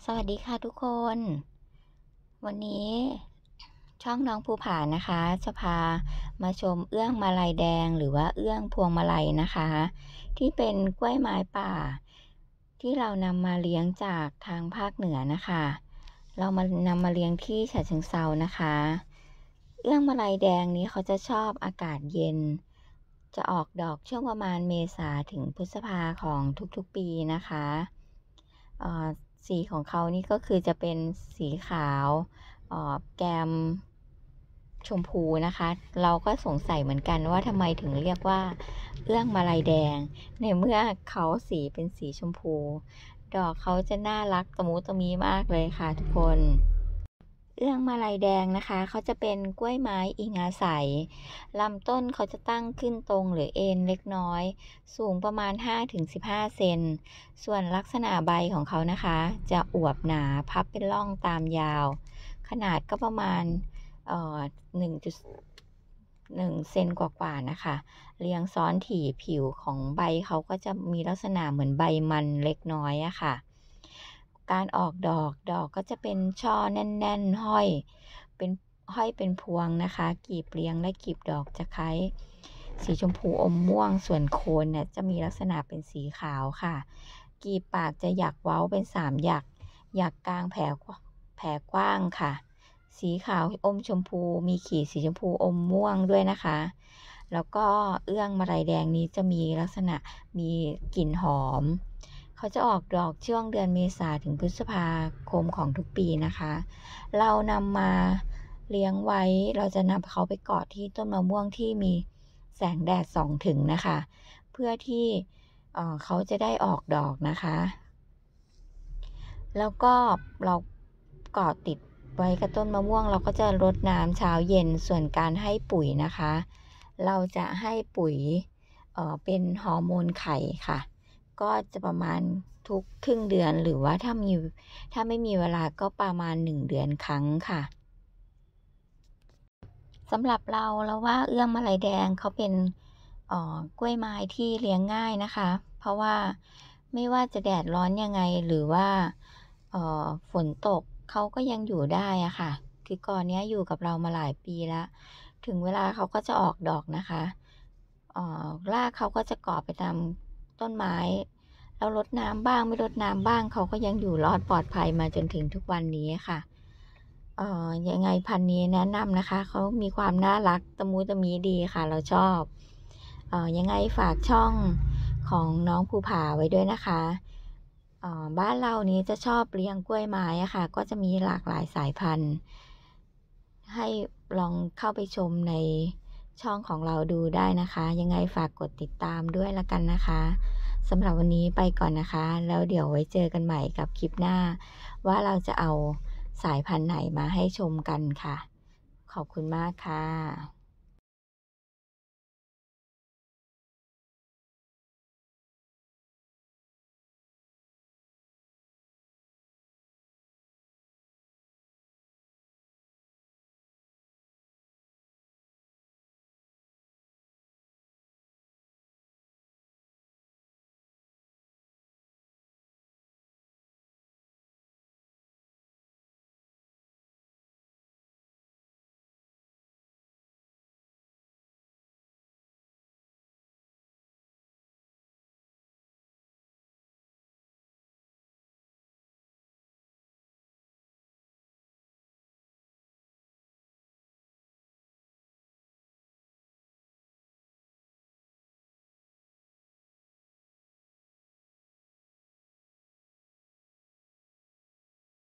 สวัสดีค่ะทุกคน วันนี้ช่องน้องภูผานะคะจะพามาชมเอื้องมาลัยแดงหรือว่าเอื้องพวงมาลัยนะคะที่เป็นกล้วยไม้ป่าที่เรานำมาเลี้ยงจากทางภาคเหนือนะคะเรานำมาเลี้ยงที่ฉะเชิงเทรานะคะเอื้องมาลัยแดงนี้เขาจะชอบอากาศเย็นจะออกดอกช่วงประมาณเมษาถึงพฤษภาของทุกๆปีนะคะสีของเขานี่ก็คือจะเป็นสีขาวแกมชมพูนะคะเราก็สงสัยเหมือนกันว่าทำไมถึงเรียกว่าเอื้องมาลัยแดงในเมื่อเขาสีเป็นสีชมพูดอกเขาจะน่ารักตะมุตะมีมากเลยค่ะทุกคนเอื้องมาลัยแดงนะคะเขาจะเป็นกล้วยไม้อิงอาศัยลำต้นเขาจะตั้งขึ้นตรงหรือเอ็นเล็กน้อยสูงประมาณ 5-15 เซนส่วนลักษณะใบของเขานะคะจะอวบหนาพับเป็นร่องตามยาวขนาดก็ประมาณ1.1เซนกว่าๆนะคะเรียงซ้อนถี่ผิวของใบเขาก็จะมีลักษณะเหมือนใบมันเล็กน้อยอะค่ะการออกดอกก็จะเป็นช่อแน่นๆเป็นพวงนะคะกีบเรียงและกีบดอกจะคล้ายสีชมพูอมม่วงส่วนโคนเนี่ยจะมีลักษณะเป็นสีขาวค่ะกีบปากจะหยักเว้าเป็น3หยักกลางแผลกว้างค่ะสีขาวอมชมพูมีขีดสีชมพูอมม่วงด้วยนะคะแล้วก็เอื้องมาลัยแดงนี้จะมีลักษณะมีกลิ่นหอมเขาจะออกดอกช่วงเดือนเมษาถึงพฤษภาคมของทุกปีนะคะเรานำมาเลี้ยงไว้เราจะนำเขาไปเกาะที่ต้นมะม่วงที่มีแสงแดดส่องถึงนะคะเพื่อที่เขาจะได้ออกดอกนะคะแล้วก็เราเกาะติดไว้กับต้นมะม่วงเราก็จะรดน้ำเช้าเย็นส่วนการให้ปุ๋ยนะคะเราจะให้ปุ๋ยเป็นฮอร์โมนไข่ค่ะก็จะประมาณทุกครึ่งเดือนหรือว่าถ้าไม่มีเวลาก็ประมาณ1เดือนครั้งค่ะสำหรับเราว่าเอื้องมาลัยแดงเขาเป็นกล้วยไม้ที่เลี้ยงง่ายนะคะเพราะว่าไม่ว่าจะแดดร้อนยังไงหรือว่าฝนตกเขาก็ยังอยู่ได้อะค่ะคือกอเนี้ยอยู่กับเรามาหลายปีแล้วถึงเวลาเขาก็จะออกดอกนะคะรากเขาก็จะเกาะไปตามต้นไม้เรารดน้ำบ้างไม่รดน้ำบ้างเขาก็ยังอยู่รอดปลอดภัยมาจนถึงทุกวันนี้ค่ะยังไงพันธุ์นี้แนะนำนะคะเขามีความน่ารักตะมูตะมีดีค่ะเราชอบยังไงฝากช่องของน้องภูผาไว้ด้วยนะคะบ้านเรานี้จะชอบเลี้ยงกล้วยไม้อะค่ะก็จะมีหลากหลายสายพันธุ์ให้ลองเข้าไปชมในช่องของเราดูได้นะคะยังไงฝากกดติดตามด้วยละกันนะคะสำหรับวันนี้ไปก่อนนะคะแล้วเดี๋ยวไว้เจอกันใหม่กับคลิปหน้าว่าเราจะเอาสายพันธุ์ไหนมาให้ชมกันค่ะขอบคุณมากค่ะ